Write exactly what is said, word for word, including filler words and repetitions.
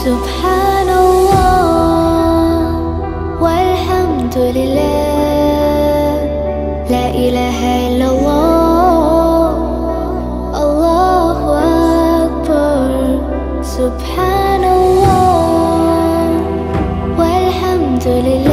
Subhanallah walhamdulillah, la ilaha illallah, Allahu Akbar. Subhanallah walhamdulillah.